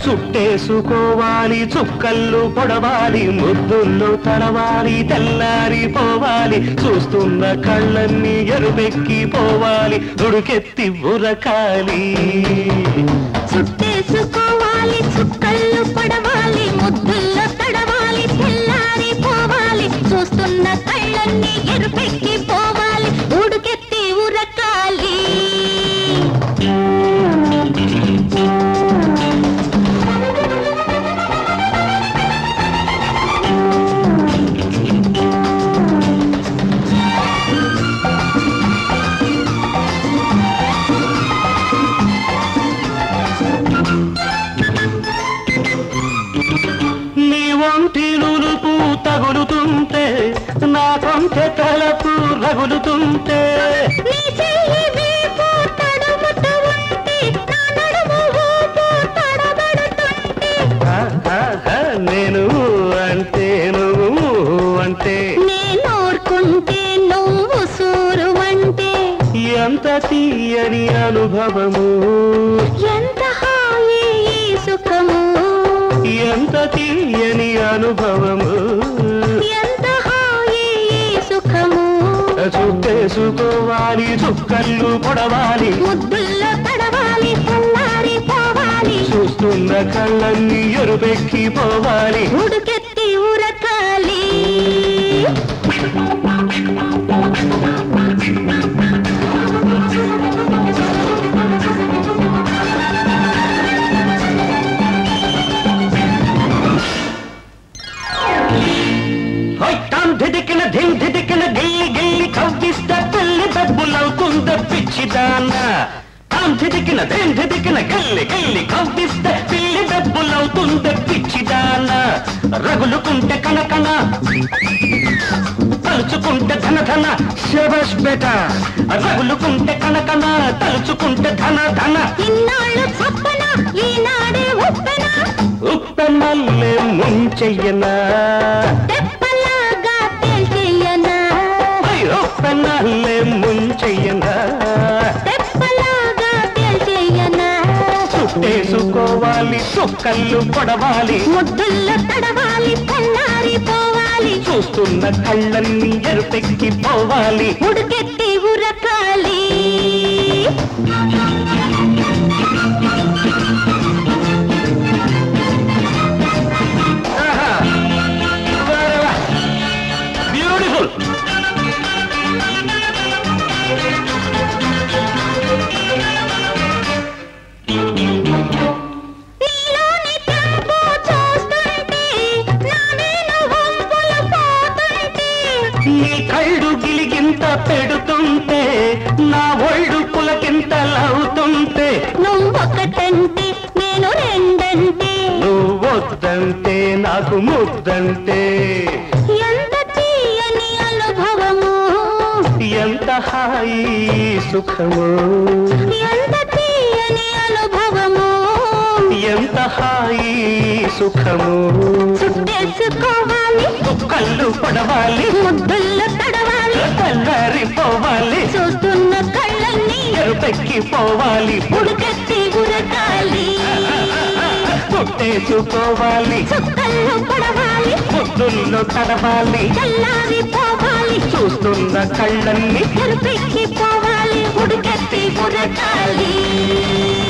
చుట్టేసుకోవాలి చుక్కళ్ళు పొడవాలి ముద్దుల్లో తడవాలి తెల్లారిపోవాలి చూస్తున్న కళ్ళన్నీ ఎరుపెక్కి పోవాలి ఉడుకెత్తి ఉరకాలి చుట్టేసుకోవాలి చుక్కళ్ళు పొడవాలి ముద్దుల్లో తడవాలి తెల్లారిపోవాలి చూస్తున్న కళ్ళన్నీ ఎరుపెక్కి పోవాలి ఉడుకెత్తి ఉరకాలి తగులుతుంటే నా కొంచె తలకు రగులుతుంటే నేను అంటే నువ్వు అంటే నేను ఓర్కుంటే నువ్వు సూరు అంటే ఎంత తీయని అనుభవము ఎంత హాయి సుఖము ఎంత తీయని అనుభవము ఎంత హాయి సుఖము చుట్టేసుకోవాలి చుక్కళ్ళు పొడవాలి ముద్దుల్లో తడవాలి తెల్లారిపోవాలి చూస్తున్న కళ్ళన్నీ ఎరుపెక్కి పోవాలి ఉడుకెత్తి ఉరకాలి ధిదికిన ధిమ్ ధిదికిన గిల్లి గిల్లి కవ్విస్తే పెళ్లి డబ్బులవుతుంద పిచ్చిదాన ధిదికిన ధిమ్ ధిదికిన గిల్లి గిల్లి కవ్విస్తే పెళ్లి డబ్బులవుతుంద పిచ్చిదాన రగులుకుంటే కనకన తలుచుకుంటే ధన ధన శబష్ బేట రగులుకుంటే కనకన తలుచుకుంటే ధన ధన ఇన్నాళ్ళు చప్పన ఈనాడే ఉప్పెన ఉప్పెనల్లే ముంచెయ్యనా ఉప్పెనల్లే ముంచెయ్యనా చుట్టేసుకోవాలి చుక్కళ్ళు పొడవాలి ముద్దుల్లో తడవాలి తెల్లారిపోవాలి చూస్తున్న కళ్ళన్నీ ఎరుపెక్కి పోవాలి ఉడుకెత్తి ఉరకాలి బ్యూటిఫుల్ నీ కళ్ళు గిలిగింత పెడుతుంటే నా ఒళ్ళు పులకింతలవుతుంటే నువ్వొకటంటే నేను రెండంటే నువ్వొద్దంటే నాకు ముద్దంటే ఎంత తీయని అనుభవము ఎంత హాయి సుఖము ఎంత తీయని అనుభవము ఎంత హాయి సుఖము చుట్టేసుకోవాలి కళ్ళు పడవాలి ముద్దుల్లో తడవాలి తెల్లారిపోవాలి చూస్తున్న కళ్ళన్నీ ఎరుపెక్కి పోవాలి ఉడుకెత్తి ఉరకాలి చుట్టేసుకోవాలి చుక్కల్లో పడవాలి ముద్దుల్లో తడవాలి తెల్లారిపోవాలి చూస్తున్న కళ్ళన్నీ ఎరుపెక్కి పోవాలి ఉడుకెత్తి ఉరకాలి